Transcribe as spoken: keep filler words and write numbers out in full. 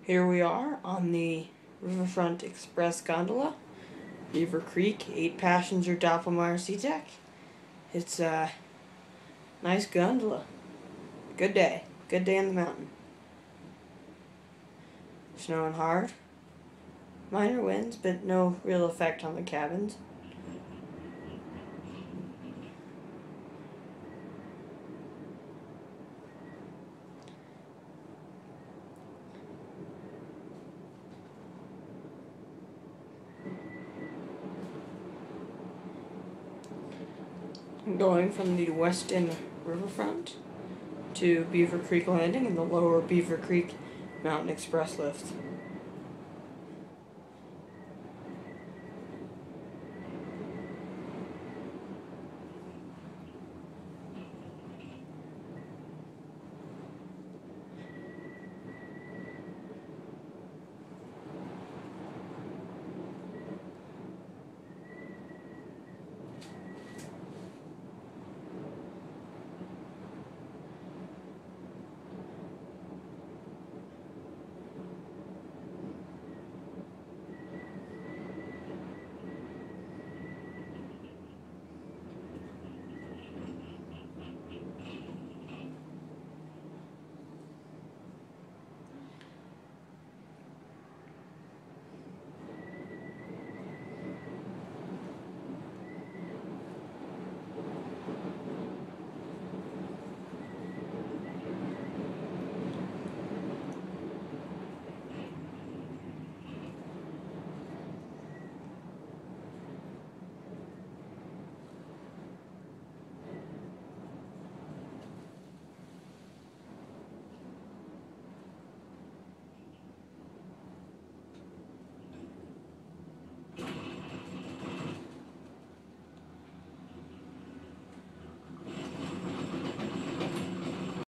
Here we are on the Riverfront Express Gondola, Beaver Creek, eight passenger Doppelmayr Sea-Deck. It's a nice gondola. Good day. Good day on the mountain. Snowing hard. Minor winds, but no real effect on the cabins. Going from the Westin Riverfront to Beaver Creek Landing in the lower Beaver Creek Mountain Express lift.